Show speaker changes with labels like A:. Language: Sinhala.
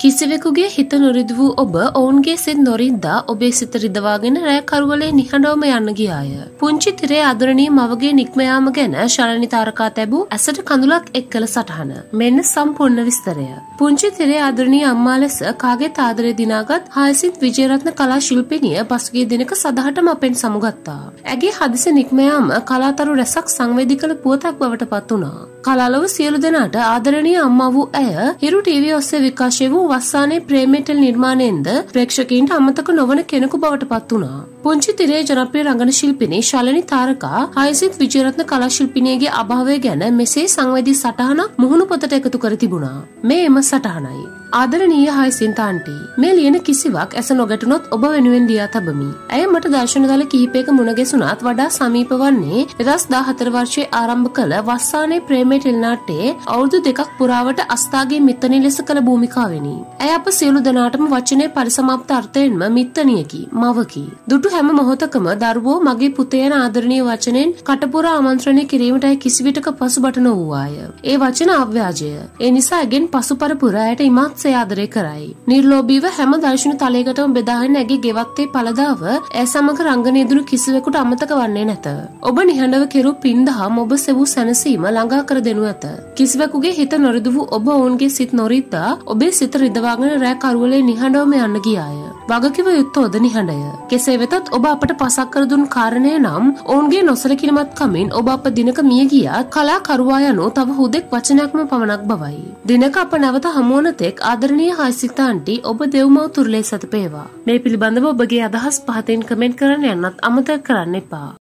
A: කිසිවෙකුගේ හිත නොරිදු වූ ඔබ ඔවුන්ගේ සිත නොරිද්දා ඔබේ සිත රිදවාගෙන රෑ කරුවලේ නිහඬවම යන්න ගියාය. පුංචි තිරේ ආදරණීය මවගේ නික්ම යාම ගැන ශලනි තාරකා තැබූ ඇසට කඳුලක් එක් කළ සටහන. මෙන්න සම්පූර්ණ විස්තරය. පුංචි තිරේ ආදරණීය අම්මා ලෙස කාගේත් ආදරය දිනාගත් හයසිත් විජේරත්න කලා ශිල්පිනිය පසුගිය දිනක සදහටම අපෙන් සමුගත්තා. ඇගේ හදිසි නික්ම යාම කලාතරු රැසක් සංවේදී කළ පුවතක් බවට පත් වුණා. කලාලොව සියලු දෙනාට ආදරණීය අම්මා වූ ඇය හිරු ටීවී ඔස්සේ විකාශය වූ වස්සානේ ප්‍රේමේටල් නිර්මාණයෙන්ද ප්‍රේක්ෂකයින්ට අමතක නොවන කෙනෙකු බවට පත් වුණා. පුංචි තිරේ ජනප්‍රිය රංගන ශිල්පිනී ශලනි තාරකා හයසිත් විජේරත්න කලා ශිල්පිනියගේ අභාවය ගැන මෙසේ සංවේදී සටහනක් මුහුණු පොතට එකතු කර තිබුණා. මේ එම සටහනයි. ආදරණීය හයසින්ත ආන්ටි, මේ ලියන කිසිවක් ඇස නොගැටුනොත් ඔබ වෙනුවෙන් ලියා තබමි. ඇය මට දර්ශන දල කිහිපයක මුණ ගැසුණත් වඩා සමීප වන්නේ 2014 වර්ෂයේ ආරම්භ කළ වස්සානේ ප්‍රේමේටල් නාට්‍යයේ අවුරුදු දෙකක් පුරාවට අස්තාගේ මිත්තණිය ලෙස කළ භූමිකාවෙනි. ඇය අප සියලු දෙනාටම වචනේ පරිසමාප්ත අර්ථයෙන්ම මිත්තණියකි, මවකි. දුටු හැම මොහොතකම දරුවෝ මගේ පුතේ යන ආදරණීය වචනෙන් කටපුරා ආමන්ත්‍රණය කිරීමට ඇය කිසිවිටක පසුබට නොවූවාය. ඒ වචන අව්‍යාජය. ඒ නිසා ඇගෙන් පසුපරපුර ඇයට ඉමත් ආදරය කරයි. නිර්ලෝභීව හැම දර්ශන තලයකටම බෙදාගෙන ඇගේ ගෙවත්තේ පළදාව ඇය සමග රංගන යෙදුණු කිසිවෙකුට අමතක වන්නේ නැත. ඔබ නිහඬව කෙරූ පින්දහම් ඔබ සෙවූ සැනසීම ළඟා කර දෙනු ඇත. කිසිවෙකුගේ හිත නොරිදු වූ ඔබ ඔවුන්ගේ සිත නොරිද්දා ඔබේ සිත රිදවාගෙන රෑ කරුවලේ නිහඬවම යන්න ගියාය. වගකිව යුත්තෝද නිහඬය. කෙසේ වෙතත් ඔබ අපට පසක් කර දුන් කාරණය නම් ඔවුන්ගේ නොසලකිලිමත් කමින් ඔබ අප දිනක මිය ගියත් කලා කරුවා යනු තව හුදෙක් වචනයක්ම පමණක් බවයි. දිනක අප නැවත හමුවන තෙක් ආදරණීය හයසිත ආන්ටි ඔබ දෙව්මව් තුරුලේ සැතපේවා. මේ පිළිබඳව ඔබගේ අදහස් පහතින් කමෙන්ට් කරන්න යන්නත් අමතක කරන්න එපා.